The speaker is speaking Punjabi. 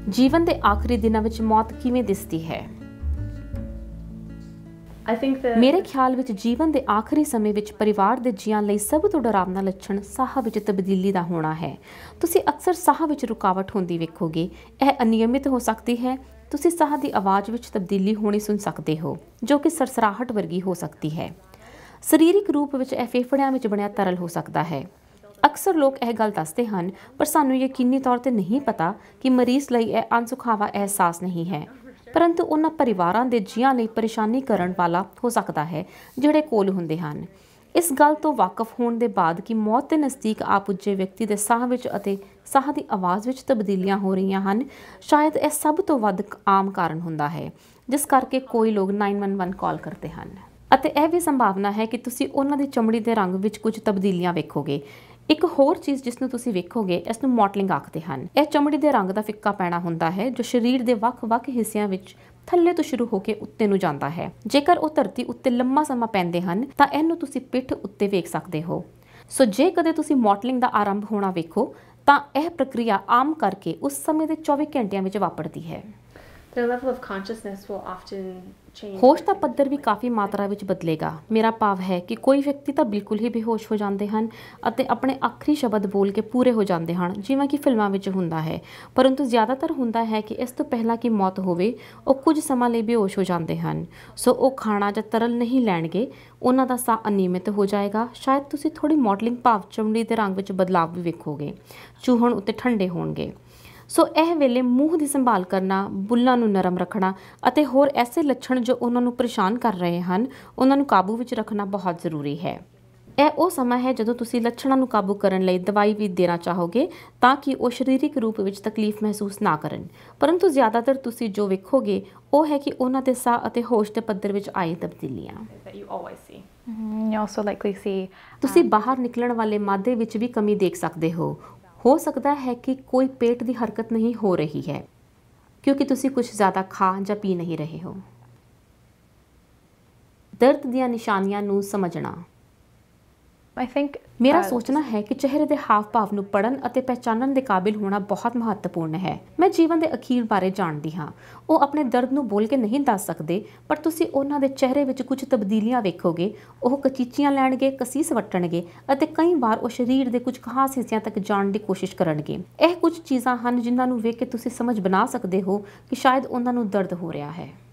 ਜੀਵਨ ਦੇ ਆਖਰੀ ਦਿਨਾਂ ਵਿੱਚ ਮੌਤ ਕਿਵੇਂ ਦਿਸਦੀ ਹੈ? ਮੇਰੇ ਖਿਆਲ ਵਿੱਚ ਜੀਵਨ ਦੇ ਆਖਰੀ ਸਮੇਂ ਵਿੱਚ ਪਰਿਵਾਰ ਦੇ ਜੀਆਂ ਲਈ ਸਭ ਤੋਂ ਡਰਾਵਨਾ ਲੱਛਣ ਸਾਹ ਵਿੱਚ ਤਬਦੀਲੀ ਦਾ ਹੋਣਾ ਹੈ। ਤੁਸੀਂ ਅਕਸਰ ਸਾਹ ਵਿੱਚ ਰੁਕਾਵਟ ਹੁੰਦੀ ਵੇਖੋਗੇ। ਇਹ ਅਨਿਯਮਿਤ ਹੋ ਸਕਦੀ ਹੈ। ਤੁਸੀਂ ਸਾਹ ਦੀ ਆਵਾਜ਼ ਵਿੱਚ ਤਬਦੀਲੀ ਹੋਣੀ ਸੁਣ ਸਕਦੇ ਹੋ, ਜੋ ਕਿ ਸਰਸਰਾਹਟ ਵਰਗੀ ਹੋ ਸਕਦੀ ਹੈ। ਸਰੀਰਕ ਰੂਪ ਵਿੱਚ ਇਹ ਫੇਫੜਿਆਂ ਵਿੱਚ ਬਣਿਆ ਤਰਲ ਹੋ ਸਕਦਾ ਹੈ। ਅਕਸਰ ਲੋਕ ਇਹ ਗੱਲ ਦੱਸਦੇ ਹਨ, ਪਰ ਸਾਨੂੰ ਯਕੀਨੀ ਤੌਰ ਤੇ ਨਹੀਂ ਪਤਾ ਕਿ ਮਰੀਜ਼ ਲਈ ਇਹ ਅਣਸੁਖਾਵਾ ਅਹਿਸਾਸ ਨਹੀਂ ਹੈ, ਪਰੰਤੂ ਉਹਨਾਂ ਪਰਿਵਾਰਾਂ ਦੇ ਜੀਆਂ ਲਈ ਪਰੇਸ਼ਾਨੀ ਕਰਨ ਵਾਲਾ ਹੋ ਸਕਦਾ ਹੈ ਜਿਹੜੇ ਕੋਲ ਹੁੰਦੇ ਹਨ। ਇਸ ਗੱਲ ਤੋਂ ਵਾਕਫ ਹੋਣ ਦੇ ਬਾਅਦ ਕਿ ਮੌਤ ਦੇ ਨਜ਼ਦੀਕ ਆ ਪੁੱਜੇ ਵਿਅਕਤੀ ਦੇ ਸਾਹ ਵਿੱਚ ਅਤੇ ਸਾਹ ਦੀ ਆਵਾਜ਼ ਵਿੱਚ ਤਬਦੀਲੀਆਂ ਹੋ ਰਹੀਆਂ ਹਨ, ਸ਼ਾਇਦ ਇਹ ਸਭ ਤੋਂ ਵੱਧ ਆਮ ਕਾਰਨ ਹੁੰਦਾ ਹੈ ਜਿਸ ਕਰਕੇ ਕੋਈ ਲੋਕ 911 ਕਾਲ ਕਰਦੇ ਹਨ। ਅਤੇ ਇਹ ਵੀ ਸੰਭਾਵਨਾ ਹੈ ਕਿ ਤੁਸੀਂ ਉਹਨਾਂ ਦੀ ਚਮੜੀ ਦੇ ਰੰਗ ਵਿੱਚ ਕੁਝ ਤਬਦੀਲੀਆਂ ਵੇਖੋਗੇ। ਇੱਕ ਹੋਰ ਚੀਜ਼ ਜਿਸ ਨੂੰ ਤੁਸੀਂ ਵੇਖੋਗੇ, ਇਸ ਨੂੰ ਮੋਟਲਿੰਗ ਆਖਦੇ ਹਨ। ਇਹ ਚਮੜੀ ਦੇ ਰੰਗ ਦਾ ਫਿੱਕਾ ਪੈਣਾ ਹੁੰਦਾ ਹੈ ਜੋ ਸਰੀਰ ਦੇ ਵੱਖ-ਵੱਖ ਹਿੱਸਿਆਂ ਵਿੱਚ ਥੱਲੇ ਤੋਂ ਸ਼ੁਰੂ ਹੋ ਕੇ ਉੱਤੇ ਨੂੰ ਜਾਂਦਾ ਹੈ। ਜੇਕਰ ਉਹ ਧਰਤੀ ਉੱਤੇ ਲੰਮਾ ਸਮਾਂ ਪੈਂਦੇ ਹਨ ਤਾਂ ਇਹਨੂੰ ਤੁਸੀਂ ਪਿੱਠ ਉੱਤੇ ਵੇਖ ਸਕਦੇ ਹੋ। ਸੋ ਜੇ ਕਦੇ ਤੁਸੀਂ ਮੋਟਲਿੰਗ ਦਾ ਆਰੰਭ ਹੋਣਾ ਵੇਖੋ ਤਾਂ ਇਹ ਪ੍ਰਕਿਰਿਆ ਆਮ ਕਰਕੇ ਉਸ ਸਮੇਂ ਦੇ 24 ਘੰਟਿਆਂ ਵਿੱਚ ਵਾਪਰਦੀ ਹੈ। ਹੋਸ਼ ਦਾ ਪੱਧਰ ਵੀ ਕਾਫੀ ਮਾਤਰਾ ਵਿੱਚ ਬਦਲੇਗਾ। ਮੇਰਾ ਭਾਵ ਹੈ ਕਿ ਕੋਈ ਵਿਅਕਤੀ ਤਾਂ ਬਿਲਕੁਲ ਹੀ ਬੇਹੋਸ਼ ਹੋ ਜਾਂਦੇ ਹਨ ਅਤੇ ਆਪਣੇ ਆਖਰੀ ਸ਼ਬਦ ਬੋਲ ਕੇ ਪੂਰੇ ਹੋ ਜਾਂਦੇ ਹਨ, ਜਿਵੇਂ ਕਿ ਫਿਲਮਾਂ ਵਿੱਚ ਹੁੰਦਾ ਹੈ, ਪਰੰਤੂ ਜ਼ਿਆਦਾਤਰ ਹੁੰਦਾ ਹੈ ਕਿ ਇਸ ਤੋਂ ਪਹਿਲਾਂ ਕਿ ਮੌਤ ਹੋਵੇ ਉਹ ਕੁਝ ਸਮਾਂ ਲਈ ਬੇਹੋਸ਼ ਹੋ ਜਾਂਦੇ ਹਨ। ਸੋ ਉਹ ਖਾਣਾ ਜਾਂ ਤਰਲ ਨਹੀਂ ਲੈਣਗੇ, ਉਹਨਾਂ ਦਾ ਸਾਹ ਅਨਿਯਮਿਤ ਹੋ ਜਾਏਗਾ। ਸ਼ਾਇਦ ਤੁਸੀਂ ਥੋੜੀ ਮੋਟਲਿੰਗ ਭਾਵ ਚਮੜੀ ਦੇ ਰੰਗ ਵਿੱਚ ਬਦਲਾਵ ਵੀ ਵੇਖੋਗੇ, ਚੂਹਣ ਉੱਤੇ ਠੰਡੇ ਹੋਣਗੇ। ਸੋ ਇਹ ਵੇਲੇ ਮੂੰਹ ਦੀ ਸੰਭਾਲ ਕਰਨਾ, ਬੁੱਲਾਂ ਨੂੰ ਨਰਮ ਰੱਖਣਾ ਅਤੇ ਹੋਰ ਐਸੇ ਲੱਛਣ ਜੋ ਉਹਨਾਂ ਨੂੰ ਪਰੇਸ਼ਾਨ ਕਰ ਰਹੇ ਹਨ, ਉਹਨਾਂ ਨੂੰ ਕਾਬੂ ਵਿੱਚ ਰੱਖਣਾ ਬਹੁਤ ਜ਼ਰੂਰੀ ਹੈ। ਇਹ ਉਹ ਸਮਾਂ ਹੈ ਜਦੋਂ ਤੁਸੀਂ ਲੱਛਣਾਂ ਨੂੰ ਕਾਬੂ ਕਰਨ ਲਈ ਦਵਾਈ ਵੀ ਦੇਣਾ ਚਾਹੋਗੇ ਤਾਂ ਕਿ ਉਹ ਸਰੀਰਕ ਰੂਪ ਵਿੱਚ ਤਕਲੀਫ ਮਹਿਸੂਸ ਨਾ ਕਰਨ, ਪਰੰਤੂ ਜ਼ਿਆਦਾਤਰ ਤੁਸੀਂ ਜੋ ਵੇਖੋਗੇ ਉਹ ਹੈ ਕਿ ਉਹਨਾਂ ਦੇ ਸਾਹ ਅਤੇ ਹੋਸ਼ ਦੇ ਪੱਧਰ ਵਿੱਚ ਆਈ ਤਬਦੀਲੀਆਂ। ਤੁਸੀਂ ਬਾਹਰ ਨਿਕਲਣ ਵਾਲੇ ਮਾਦੇ ਵਿੱਚ ਵੀ ਕਮੀ ਦੇਖ ਸਕਦੇ ਹੋ ਸਕਦਾ ਹੈ ਕਿ ਕੋਈ ਪੇਟ ਦੀ ਹਰਕਤ ਨਹੀਂ ਹੋ ਰਹੀ ਹੈ ਕਿਉਂਕਿ ਤੁਸੀਂ ਕੁਝ ਜ਼ਿਆਦਾ ਖਾ ਜਾਂ ਪੀ ਨਹੀਂ ਰਹੇ ਹੋ। ਦਰਦ ਦੀਆਂ ਨਿਸ਼ਾਨੀਆਂ ਨੂੰ ਸਮਝਣਾ। ਮੇਰਾ ਸੋਚਣਾ ਹੈ ਕਿ ਚਿਹਰੇ ਦੇ ਹਾਵ ਭਾਵ ਨੂੰ ਪੜ੍ਹਨ ਅਤੇ ਪਹਿਚਾਨਣ ਦੇ ਕਾਬਿਲ ਹੋਣਾ ਬਹੁਤ ਮਹੱਤਵਪੂਰਨ ਹੈ। ਮੈਂ ਜੀਵਨ ਦੇ ਅਖੀਰ ਬਾਰੇ ਜਾਣਦੀ ਹਾਂ। ਉਹ ਆਪਣੇ ਦਰਦ ਨੂੰ ਬੋਲ ਕੇ ਨਹੀਂ ਦੱਸ ਸਕਦੇ, ਪਰ ਤੁਸੀਂ ਉਹਨਾਂ ਦੇ ਚਿਹਰੇ ਵਿੱਚ ਕੁਝ ਤਬਦੀਲੀਆਂ ਵੇਖੋਗੇ। ਉਹ ਕਚੀਚੀਆਂ ਲੈਣਗੇ, ਕਸੀਸ ਵੱਟਣਗੇ ਅਤੇ ਕਈ ਵਾਰ ਉਹ ਸਰੀਰ ਦੇ ਕੁਝ ਖਾਸ ਹਿੱਸਿਆਂ ਤੱਕ ਜਾਣ ਦੀ ਕੋਸ਼ਿਸ਼ ਕਰਨਗੇ। ਇਹ ਕੁਝ ਚੀਜ਼ਾਂ ਹਨ ਜਿਨ੍ਹਾਂ ਨੂੰ ਵੇਖ ਕੇ ਤੁਸੀਂ ਸਮਝ ਬਣਾ ਸਕਦੇ ਹੋ ਕਿ ਸ਼ਾਇਦ ਉਹਨਾਂ ਨੂੰ ਦਰਦ ਹੋ ਰਿਹਾ ਹੈ।